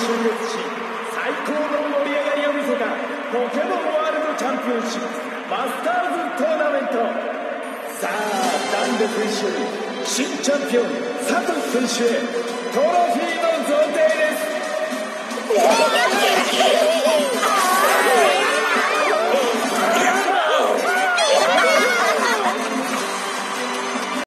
集結し最高の盛り上がりを見せたポケモンワールドチャンピオンシップマスターズトーナメント。さあ男女選手より新チャンピオン佐藤選手へ